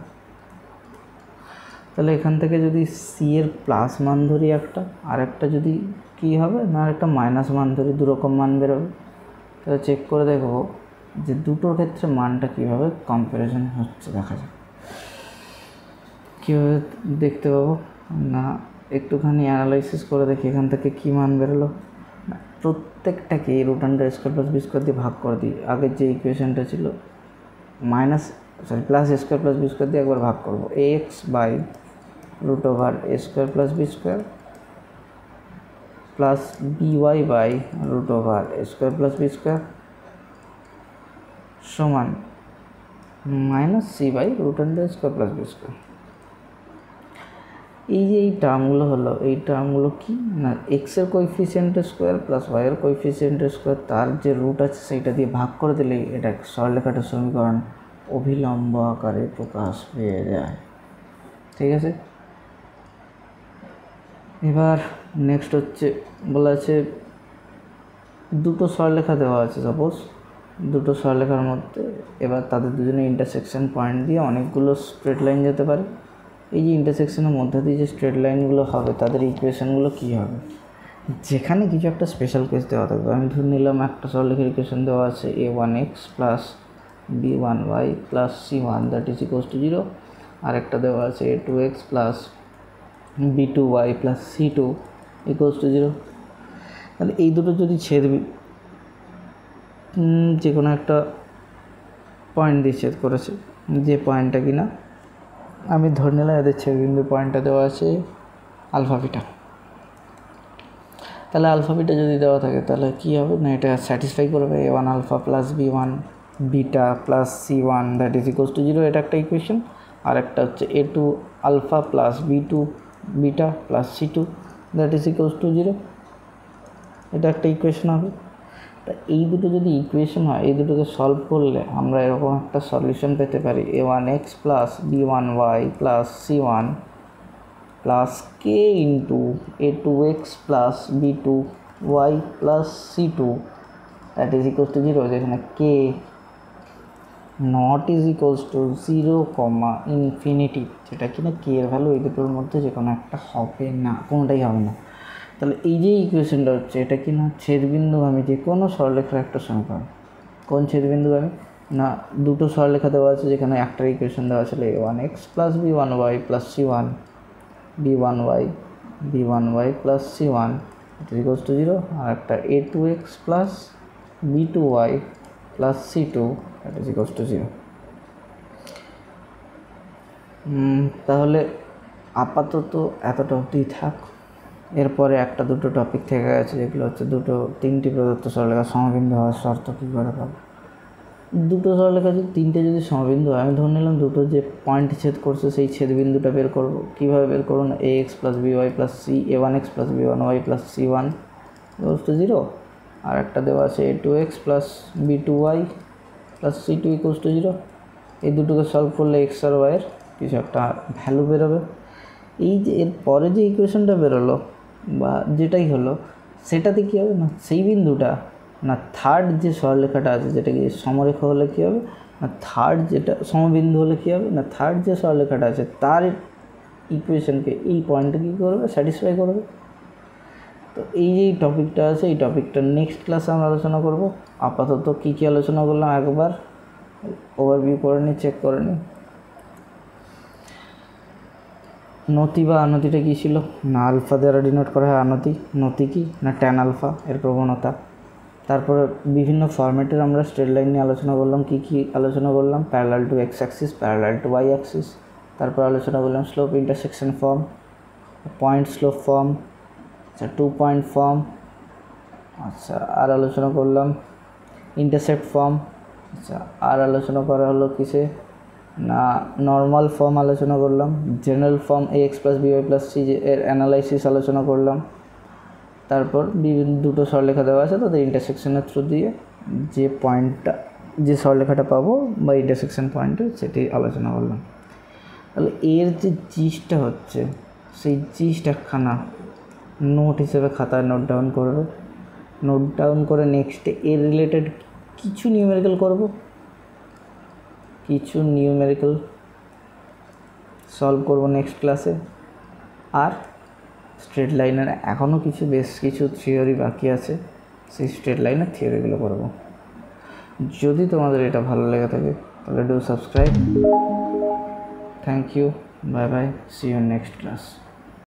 তাহলে এখান থেকে যদি সি এর প্লাস মান ধরি একটা, আর একটা যদি কী হবে না একটা মাইনাস মান ধরি, দুরকম মান বেরোবে। তাহলে চেক করে দেখবো যে দুটোর ক্ষেত্রে মানটা কীভাবে কম্প্যারিজন হচ্ছে, দেখা যাক কীভাবে দেখতে পাবো না। একটুখানি অ্যানালাইসিস করে দেখি এখান থেকে কী মান বেরোলো। প্রত্যেকটাকে root under square plus b square দিয়ে ভাগ করে দিই। আগের যে ইকুয়েশনটা ছিল plus a square plus b square দিয়ে একবার ভাগ করবো। X by root over a square plus b square plus b y by root over a square plus b square সমান minus c by root under square plus b square. এই যে এই টার্মগুলো হলো, এই টার্মগুলো কি না এক্সের কোএফিসিয়েন্টের স্কোয়ার প্লাস ওয়াইয়ের কোএফিসিয়েন্টের স্কোয়ার, তার যে রুট আছে সেইটা দিয়ে ভাগ করে দিলেই এটা সরলরেখাটার সমীকরণ অভিলম্ব আকারে প্রকাশ পেয়ে যায়। ঠিক আছে, এবার নেক্সট হচ্ছে বলা আছে দুটো সরলরেখা দেওয়া আছে, সাপোজ দুটো সরলরেখার মধ্যে এবার তাদের দুজনের ইন্টারসেকশন পয়েন্ট দিয়ে অনেকগুলো স্ট্রেট লাইন যেতে পারে। এই যে ইন্টারসেকশনের মধ্যে দিয়ে যে স্ট্রেট লাইনগুলো হবে তাদের ইকুয়েশনগুলো কী হবে, যেখানে কিছু একটা স্পেশাল কেস দেওয়া থাকবে। আমি ধরে নিলাম একটা সরলরেখার ইকুয়েশন দেওয়া আছে a1x plus b1y plus c1 that is equals to 0, আর একটা দেওয়া আছে a2x plus b2y plus c2 equals to 0। তাহলে এই দুটো যদি ছেদ যে কোনো একটা পয়েন্ট দিয়ে ছেদ করেছে, যে পয়েন্টটা কিনা আমি ধরে নিলাম এদের ছেদবিন্দু পয়েন্টটা দেওয়া আছে আলফা বিটা। তাহলে আলফা বিটা যদি দেওয়া থাকে তাহলে কী হবে না এটা স্যাটিসফাই করবে a1 alpha plus b1 beta plus c1 that is equals to 0, এটা একটা ইকুয়েশন। আর একটা হচ্ছে a2 alpha plus b2 beta plus c2 that is equals to 0, এটা একটা ইকুয়েশন হবে। তা এই দুটো যদি ইকুয়েশন হয়, এই দুটোকে সলভ করলে আমরা এরকম একটা সলিউশন পেতে পারি a1x plus b1y plus c1 plus k into a2x plus b2y plus c2 that is equals to 0, যেখানে k not is equals to 0, infinity, যেটা কিনা k এর ভ্যালু এই দুটোর মধ্যে যে কোনো একটা হবে না, কোনোটাই হবে না। তাহলে এই যে ইকুয়েশনটা হচ্ছে এটা কি না ছেদবিন্দুগামী যে কোনো সরলরেখার একটা সমীকরণ। কোন ছেদবিন্দুগামী না দুটো সরলরেখা দেওয়া আছে যেখানে একটা ইকুয়েশন দেওয়া ছিল a1x plus b1y plus c1 b1y plus c1 equals to 0, আর একটা a2x plus b2y plus c2 equals to 0। তাহলে আপাতত এতটা অবধি থাক। এরপরে একটা দুটো টপিক থেকে গেছে যেগুলো হচ্ছে তিনটি প্রদত্ত সরলরেখা সমবিন্দু হওয়ার শর্ত কী করে পাবো। দুটো সরলরেখা যদি তিনটে যদি সমবিন্দু হয়, আমি ধরে নিলাম দুটো যে পয়েন্ট ছেদ করছে সেই ছেদবিন্দুটা বের করবো। কীভাবে বের করবো না ax plus by plus c a1x plus b1y plus c1 equals to 0, আর একটা দেওয়া আছে a2x plus b2y plus c2 equals to 0। এই দুটোকে সলভ করলে x আর y এর কিছু একটা ভ্যালু বেরোবে। এই যে এর পরে যে ইকুয়েশনটা বেরোলো বা যেটাই হলো সেটাতে কী হবে না সেই বিন্দুটা না থার্ড যে সরলরেখাটা আছে যেটা কি সমরেখা হলে কী হবে না থার্ড যেটা সমবিন্দু হলে কী হবে না থার্ড যে সরলরেখাটা আছে তার ইকুয়েশনকে এই পয়েন্টে কী করবে স্যাটিসফাই করবে। তো এই যে টপিকটা আছে এই টপিকটা নেক্সট ক্লাসে আমরা আলোচনা করব। আপাতত কী কী আলোচনা করলাম একবার ওভারভিউ করে নিই, চেক করে নিই। নতি বা আনতিটা কী ছিল না আলফা দ্বারা ডিনোট করা হয় আনতি। নতি কি না ট্যান আলফা এর প্রবণতা। তারপরে বিভিন্ন ফরম্যাটের আমরা স্ট্রেট লাইন নিয়ে আলোচনা করলাম। কী কী আলোচনা করলাম parallel to x axis, parallel to y axis. তারপর আলোচনা করলাম slope intersection form, point slope form, আচ্ছা 2 পয়েন্ট ফর্ম, আচ্ছা আর আলোচনা করলাম ইন্টারসেপ্ট ফর্ম, আচ্ছা আর আলোচনা করা হলো কিসে না নর্মাল ফর্ম আলোচনা করলাম, general form ax plus by plus c এর অ্যানালাইসিস আলোচনা করলাম। তারপর বিভিন্ন দুটো সরলরেখা দেওয়া আছে তাদের ইন্টারসেকশনের থ্রু দিয়ে যে পয়েন্টটা যে সরলরেখাটা পাবো বা ইন্টারসেকশন পয়েন্টে সেটি আলোচনা করলাম। তাহলে এর যে জিনিসটা হচ্ছে সেই জিনিসটা খানা নোট হিসেবে খাতায় নোট ডাউন করবে। নোট ডাউন করে নেক্সটে এর রিলেটেড কিছু নিউমেরিক্যাল করব, কিছু নিউমেরিক্যাল সলভ করব নেক্সট ক্লাসে। আর স্ট্রেট লাইনের এখনও বেশ কিছু থিওরি বাকি আছে, সেই স্ট্রেট লাইনের থিওরিগুলো করব। যদি তোমাদের এটা ভালো লেগে থাকে তাহলে do subscribe. Thank you, bye bye, see you next class.